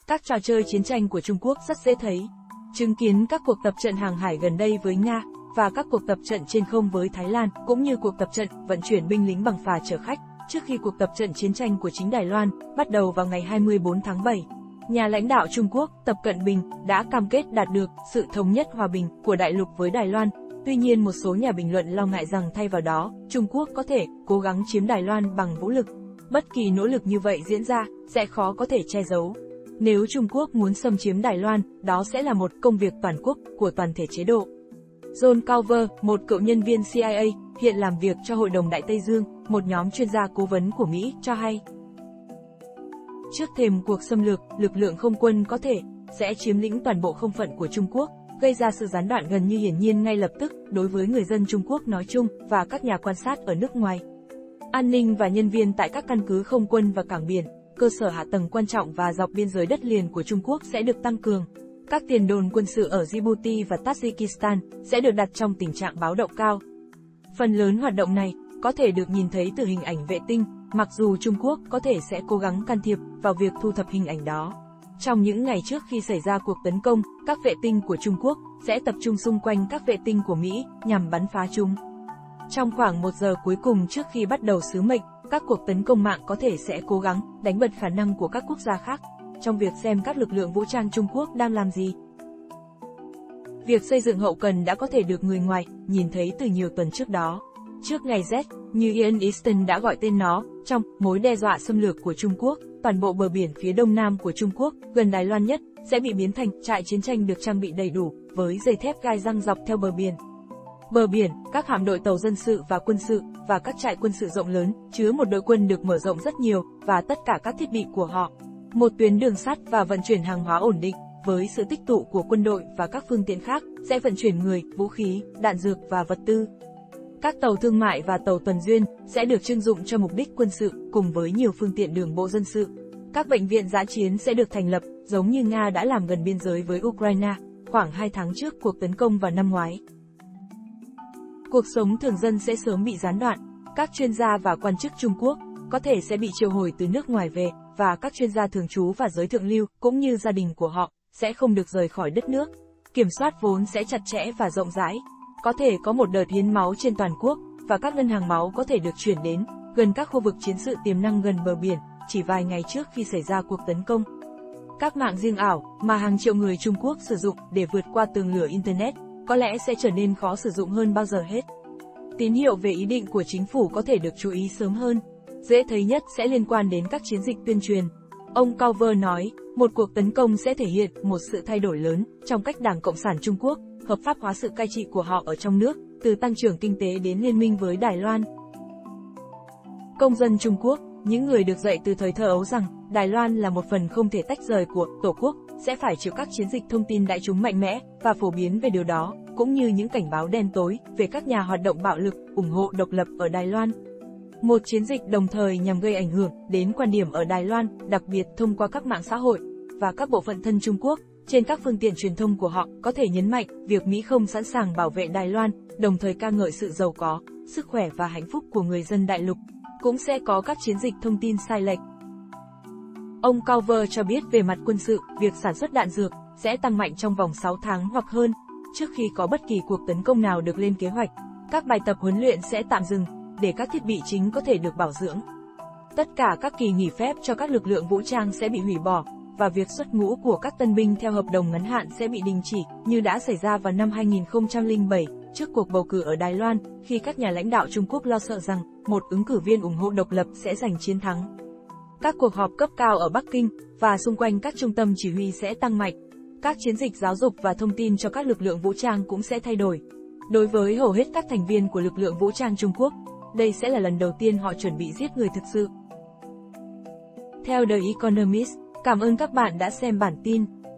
Các trò chơi chiến tranh của Trung Quốc rất dễ thấy. Chứng kiến các cuộc tập trận hàng hải gần đây với Nga, và các cuộc tập trận trên không với Thái Lan, cũng như cuộc tập trận vận chuyển binh lính bằng phà chở khách, trước khi cuộc tập trận chiến tranh của chính Đài Loan bắt đầu vào ngày 24 tháng 7. Nhà lãnh đạo Trung Quốc, Tập Cận Bình, đã cam kết đạt được sự thống nhất hòa bình của đại lục với Đài Loan. Tuy nhiên một số nhà bình luận lo ngại rằng thay vào đó, Trung Quốc có thể cố gắng chiếm Đài Loan bằng vũ lực. Bất kỳ nỗ lực như vậy diễn ra, sẽ khó có thể che giấu. Nếu Trung Quốc muốn xâm chiếm Đài Loan, đó sẽ là một công việc toàn quốc của toàn thể chế độ. John Culver, một cựu nhân viên CIA, hiện làm việc cho Hội đồng Đại Tây Dương, một nhóm chuyên gia cố vấn của Mỹ, cho hay. Trước thềm cuộc xâm lược, lực lượng không quân có thể sẽ chiếm lĩnh toàn bộ không phận của Trung Quốc, gây ra sự gián đoạn gần như hiển nhiên ngay lập tức đối với người dân Trung Quốc nói chung và các nhà quan sát ở nước ngoài. An ninh và nhân viên tại các căn cứ không quân và cảng biển, cơ sở hạ tầng quan trọng và dọc biên giới đất liền của Trung Quốc sẽ được tăng cường. Các tiền đồn quân sự ở Djibouti và Tajikistan sẽ được đặt trong tình trạng báo động cao. Phần lớn hoạt động này có thể được nhìn thấy từ hình ảnh vệ tinh, mặc dù Trung Quốc có thể sẽ cố gắng can thiệp vào việc thu thập hình ảnh đó. Trong những ngày trước khi xảy ra cuộc tấn công, các vệ tinh của Trung Quốc sẽ tập trung xung quanh các vệ tinh của Mỹ nhằm bắn phá chúng. Trong khoảng 1 giờ cuối cùng trước khi bắt đầu sứ mệnh, các cuộc tấn công mạng có thể sẽ cố gắng đánh bật khả năng của các quốc gia khác trong việc xem các lực lượng vũ trang Trung Quốc đang làm gì. Việc xây dựng hậu cần đã có thể được người ngoài nhìn thấy từ nhiều tuần trước đó. Trước ngày Z, như Ian Easton đã gọi tên nó, trong mối đe dọa xâm lược của Trung Quốc, toàn bộ bờ biển phía đông nam của Trung Quốc, gần Đài Loan nhất, sẽ bị biến thành trại chiến tranh được trang bị đầy đủ, với dây thép gai răng dọc theo bờ biển. Bờ biển, các hạm đội tàu dân sự và quân sự, và các trại quân sự rộng lớn, chứa một đội quân được mở rộng rất nhiều, và tất cả các thiết bị của họ. Một tuyến đường sắt và vận chuyển hàng hóa ổn định, với sự tích tụ của quân đội và các phương tiện khác, sẽ vận chuyển người, vũ khí, đạn dược và vật tư. Các tàu thương mại và tàu tuần duyên sẽ được trưng dụng cho mục đích quân sự, cùng với nhiều phương tiện đường bộ dân sự. Các bệnh viện dã chiến sẽ được thành lập, giống như Nga đã làm gần biên giới với Ukraine, khoảng 2 tháng trước cuộc tấn công vào năm ngoái. Cuộc sống thường dân sẽ sớm bị gián đoạn. Các chuyên gia và quan chức Trung Quốc có thể sẽ bị triệu hồi từ nước ngoài về, và các chuyên gia thường trú và giới thượng lưu, cũng như gia đình của họ, sẽ không được rời khỏi đất nước. Kiểm soát vốn sẽ chặt chẽ và rộng rãi. Có thể có một đợt hiến máu trên toàn quốc, và các ngân hàng máu có thể được chuyển đến gần các khu vực chiến sự tiềm năng gần bờ biển, chỉ vài ngày trước khi xảy ra cuộc tấn công. Các mạng riêng ảo mà hàng triệu người Trung Quốc sử dụng để vượt qua tường lửa Internet có lẽ sẽ trở nên khó sử dụng hơn bao giờ hết. Tín hiệu về ý định của chính phủ có thể được chú ý sớm hơn. Dễ thấy nhất sẽ liên quan đến các chiến dịch tuyên truyền. Ông Culver nói, một cuộc tấn công sẽ thể hiện một sự thay đổi lớn trong cách Đảng Cộng sản Trung Quốc hợp pháp hóa sự cai trị của họ ở trong nước, từ tăng trưởng kinh tế đến liên minh với Đài Loan. Công dân Trung Quốc, những người được dạy từ thời thơ ấu rằng Đài Loan là một phần không thể tách rời của Tổ quốc, sẽ phải chịu các chiến dịch thông tin đại chúng mạnh mẽ và phổ biến về điều đó, cũng như những cảnh báo đen tối về các nhà hoạt động bạo lực ủng hộ độc lập ở Đài Loan. Một chiến dịch đồng thời nhằm gây ảnh hưởng đến quan điểm ở Đài Loan, đặc biệt thông qua các mạng xã hội và các bộ phận thân Trung Quốc. Trên các phương tiện truyền thông của họ có thể nhấn mạnh việc Mỹ không sẵn sàng bảo vệ Đài Loan, đồng thời ca ngợi sự giàu có, sức khỏe và hạnh phúc của người dân đại lục. Cũng sẽ có các chiến dịch thông tin sai lệch. Ông Culver cho biết về mặt quân sự, việc sản xuất đạn dược sẽ tăng mạnh trong vòng 6 tháng hoặc hơn. Trước khi có bất kỳ cuộc tấn công nào được lên kế hoạch, các bài tập huấn luyện sẽ tạm dừng, để các thiết bị chính có thể được bảo dưỡng. Tất cả các kỳ nghỉ phép cho các lực lượng vũ trang sẽ bị hủy bỏ, và việc xuất ngũ của các tân binh theo hợp đồng ngắn hạn sẽ bị đình chỉ, như đã xảy ra vào năm 2007, trước cuộc bầu cử ở Đài Loan, khi các nhà lãnh đạo Trung Quốc lo sợ rằng một ứng cử viên ủng hộ độc lập sẽ giành chiến thắng. Các cuộc họp cấp cao ở Bắc Kinh và xung quanh các trung tâm chỉ huy sẽ tăng mạnh. Các chiến dịch giáo dục và thông tin cho các lực lượng vũ trang cũng sẽ thay đổi. Đối với hầu hết các thành viên của lực lượng vũ trang Trung Quốc, đây sẽ là lần đầu tiên họ chuẩn bị giết người thực sự. Theo The Economist, cảm ơn các bạn đã xem bản tin.